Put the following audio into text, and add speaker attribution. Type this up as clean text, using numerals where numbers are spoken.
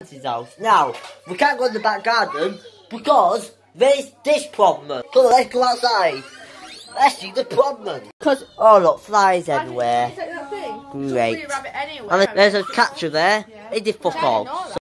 Speaker 1: auntie's house. Now, we can't go in the back garden because there's this problem. Come on, let's go outside. Let's see the problem. Cause look, flies everywhere. Great. And there's a catcher there. He did fuck all.